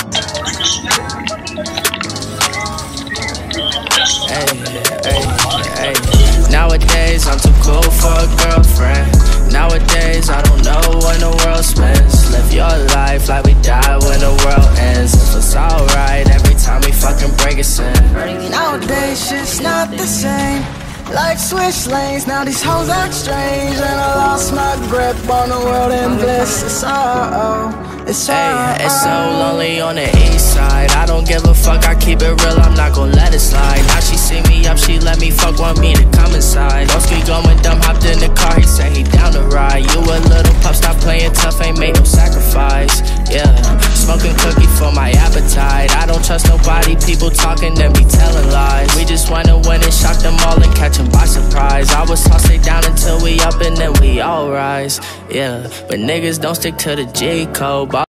Hey. Nowadays I'm too cool for a girlfriend. Nowadays I don't know when the world spins. Live your life like we die when the world ends. If it's alright every time we fucking break a sin. Nowadays shit's not the same. Like switch lanes, now these hoes act strange. And I lost my grip on the world in bliss. It's so lonely on the east side. I don't give a fuck, I keep it real, I'm not gon' let it slide. Now she see me up, she let me fuck, want me to come inside. Broski going dumb, hopped in the car, he said he down to ride. You a little pup, stop playing tough, ain't made no sacrifice. Yeah, smoking cookie for my appetite. I don't trust nobody, people talking, then be telling lies. We just wanna win and shock them all and catch them by surprise. I was tossed it down until we up and then we all rise. Yeah, but niggas don't stick to the G code.